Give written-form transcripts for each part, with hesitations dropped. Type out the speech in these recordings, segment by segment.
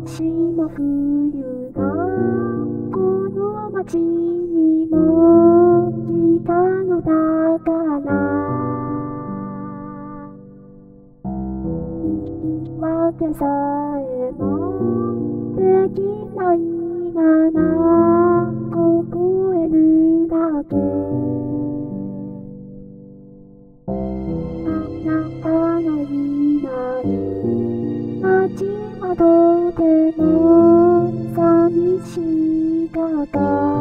しも冬がこの街にも来たのだから言い訳さえもできないまま凍えるだけあなたのいない街はとても寂しかった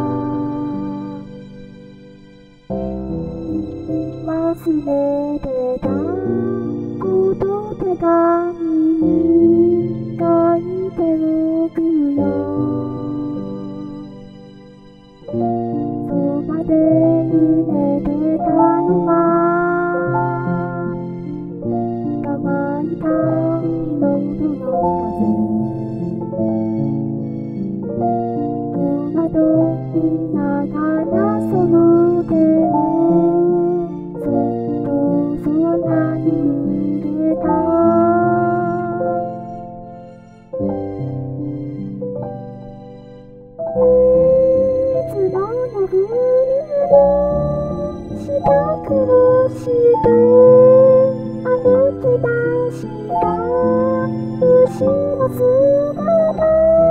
忘れてたこと手紙に書いておくよそばで揺れてたのは乾いた火の音の風戸惑いながらその手をそっと空に向けたいつもの冬に支度をして歩き出した牛の姿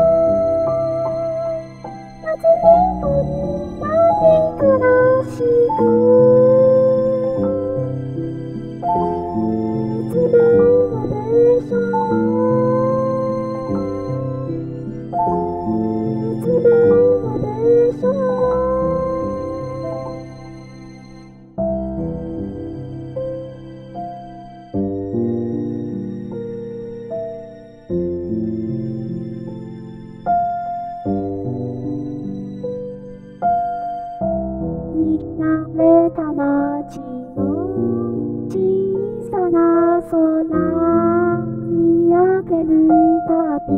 夏にこんなに悲しくいつなのでしょういつなのでしょう見慣れた街の小さな空見上げるたび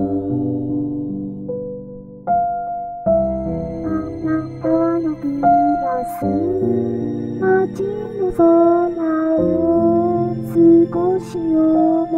あなたのグラス街の空を少し思